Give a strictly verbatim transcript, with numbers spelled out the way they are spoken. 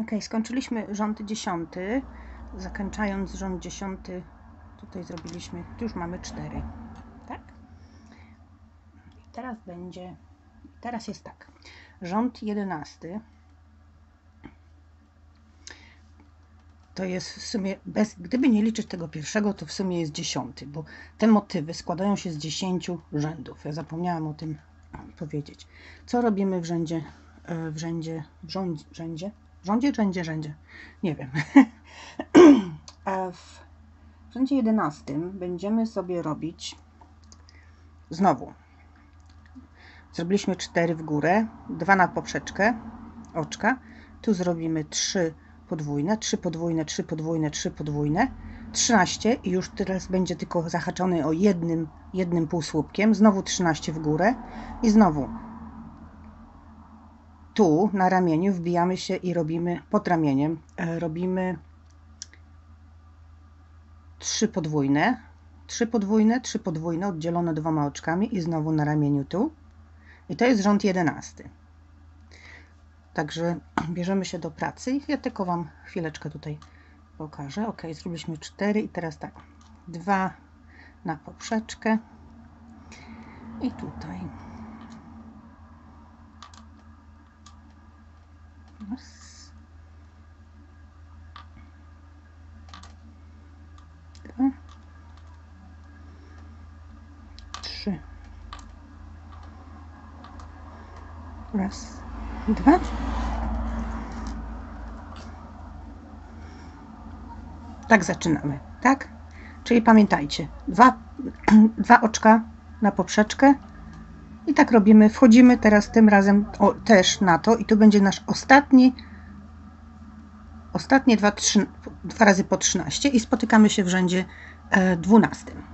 Ok, skończyliśmy rząd dziesiąty. Zakończając rząd dziesiąty, tutaj zrobiliśmy, już mamy cztery, tak? I teraz będzie, teraz jest tak, rząd jedenasty to jest w sumie, bez, gdyby nie liczyć tego pierwszego, to w sumie jest dziesiąty, bo te motywy składają się z dziesięciu rzędów. Ja zapomniałam o tym powiedzieć. Co robimy w rzędzie, w rzędzie, w rządzie, rzędzie, w rządzie, rzędzie, rzędzie, nie wiem. A w rzędzie jedenastym będziemy sobie robić znowu. Zrobiliśmy cztery w górę, dwa na poprzeczkę, oczka. Tu zrobimy trzy podwójne, trzy podwójne, trzy podwójne, trzy podwójne, trzynaście i już teraz będzie tylko zahaczony o jednym, jednym półsłupkiem. Znowu trzynaście w górę i znowu tu na ramieniu wbijamy się i robimy pod ramieniem, e, robimy trzy podwójne, trzy podwójne, trzy podwójne, oddzielone dwoma oczkami i znowu na ramieniu tu. I to jest rząd jedenasty. Także bierzemy się do pracy. Ja tylko Wam chwileczkę tutaj pokażę. Ok, zrobiliśmy cztery i teraz tak, dwa na poprzeczkę i tutaj. Raz, dwa, trzy. Raz, dwa. Tak zaczynamy, tak? Czyli pamiętajcie, dwa, dwa oczka na poprzeczkę i tak robimy. Wchodzimy teraz tym razem o, też na to i tu będzie nasz ostatni, ostatnie dwa, trzy, dwa razy po trzynaście i spotykamy się w rzędzie dwunastym.